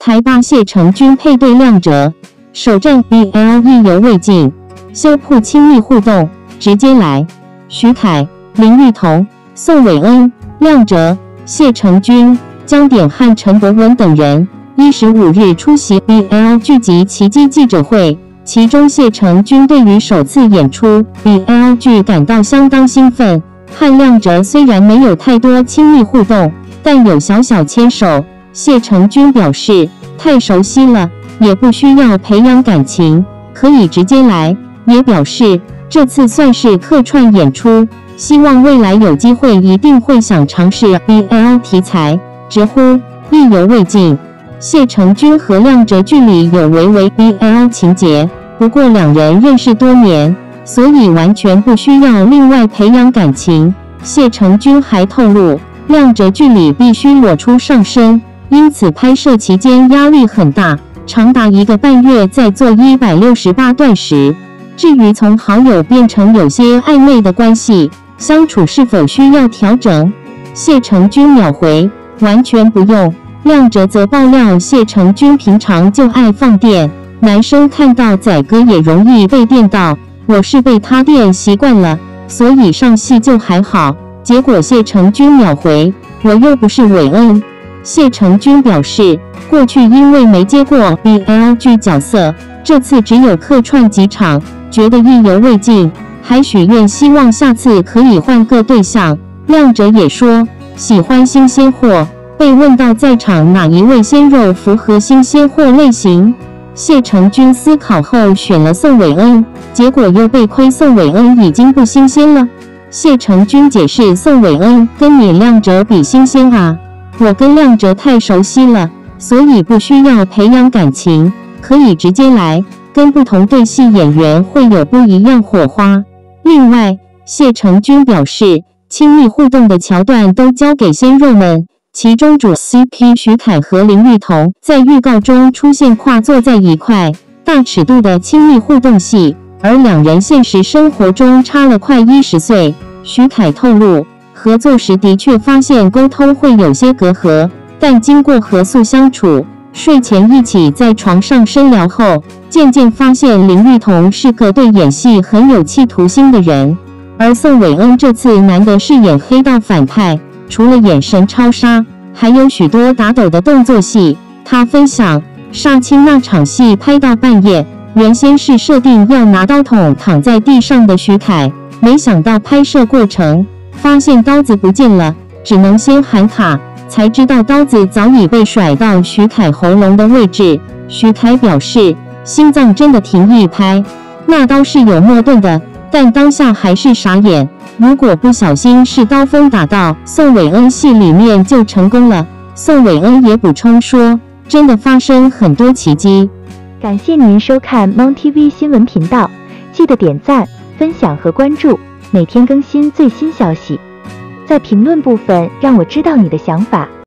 台八谢成军配对亮哲，首战 BL 意犹未尽，修铺亲密互动，直接来。徐凯、林玉彤、宋伟恩、亮哲、谢成军、江典汉、陈博文等人15日出席 BL 剧集奇迹记者会，其中谢成军对于首次演出 BL 剧感到相当兴奋，和亮哲虽然没有太多亲密互动，但有小小牵手。谢成军表示太熟悉了，也不需要培养感情，可以直接来，也表示这次算是客串演出，希望未来有机会一定会想尝试 BL 题材，直呼意犹未尽。谢成军和亮哲剧里有微微 BL 情节，不过两人认识多年，所以完全不需要另外培养感情。谢成军还透露，亮哲剧里必须裸出上身，因此拍摄期间压力很大，长达1个半月在做168断食。至于从好友变成有些暧昧的关系，相处是否需要调整？谢成军秒回，完全不用。亮哲则爆料，谢成军平常就爱放电，男生看到仔哥也容易被电到，我是被他电习惯了，所以上戏就还好。结果谢成军秒回，我又不是韦恩。谢成军表示，过去因为没接过 BL 剧角色，这次只有客串几场，觉得意犹未尽，还许愿希望下次可以换个对象。亮哲也说喜欢新鲜货，被问到在场哪一位鲜肉符合新鲜货类型，谢成军思考后选了宋伟恩，结果又被亏宋伟恩已经不新鲜了。谢成军解释，宋伟恩跟你亮哲比新鲜啊，我跟亮哲太熟悉了，所以不需要培养感情，可以直接来，跟不同对戏演员会有不一样火花。另外，谢成军表示，亲密互动的桥段都交给鲜肉们，其中主 CP 徐凯和林玉彤在预告中出现跨坐在一块，大尺度的亲密互动戏，而两人现实生活中差了快10岁。徐凯透露，合作时的确发现沟通会有些隔阂，但经过合宿相处，睡前一起在床上深聊后，渐渐发现林玉彤是个对演戏很有企图心的人。而宋伟恩这次难得饰演黑道反派，除了眼神超杀，还有许多打斗的动作戏。他分享，杀青那场戏拍到半夜，原先是设定要拿刀捅躺在地上的徐凯，没想到拍摄过程发现刀子不见了，只能先喊卡，才知道刀子早已被甩到徐凯喉咙的位置。徐凯表示，心脏真的挺易拍，那刀是有末盾的，但当下还是傻眼，如果不小心是刀锋打到宋伟恩戏里面就成功了。宋伟恩也补充说，真的发生很多奇迹。 感谢您收看 Mon TV 新闻频道，记得点赞、分享和关注，每天更新最新消息。在评论部分让我知道你的想法。